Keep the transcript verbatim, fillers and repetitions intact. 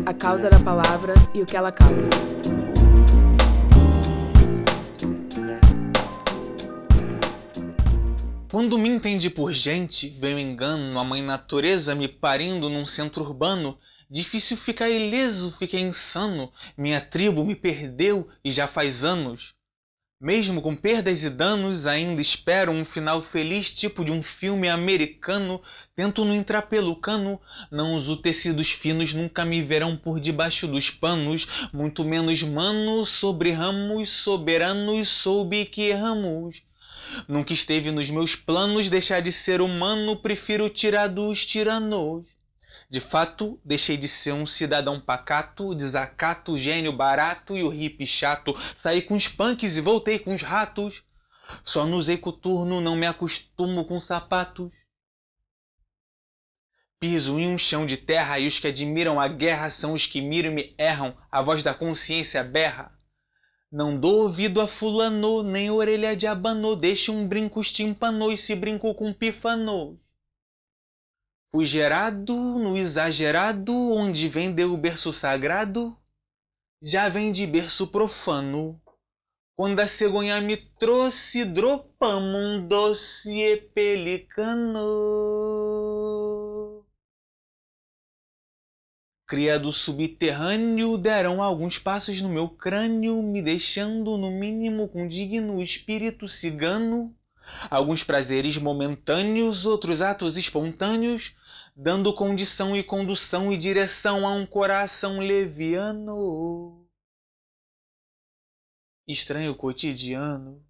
a causa da palavra e o que ela causa. Quando me entendi por gente, veio engano, a mãe natureza me parindo num centro urbano. Difícil ficar ileso, fiquei insano, minha tribo me perdeu e já faz anos. Mesmo com perdas e danos, ainda espero um final feliz, tipo de um filme americano. Tento não entrar pelo cano, não uso tecidos finos, nunca me verão por debaixo dos panos. Muito menos mano, sobre ramos soberanos, soube que erramos. Nunca esteve nos meus planos deixar de ser humano, prefiro tirar dos tiranos. De fato, deixei de ser um cidadão pacato, desacato, gênio barato e o hippie chato. Saí com os punks e voltei com os ratos. Só não usei coturno, não me acostumo com sapatos. Piso em um chão de terra e os que admiram a guerra são os que miram e me erram. A voz da consciência berra. Não dou ouvido a fulano, nem orelha de abanô. Deixa um brinco estimpanou e se brincou com pífano. Fui gerado no exagerado, onde vem deu o berço sagrado, já vem de berço profano. Quando a cegonha me trouxe, dropamos um doce pelicano. Cria do subterrâneo, deram alguns passos no meu crânio, me deixando no mínimo com digno espírito cigano. Alguns prazeres momentâneos, outros atos espontâneos, dando condição e condução e direção a um coração leviano. Estranho cotidiano.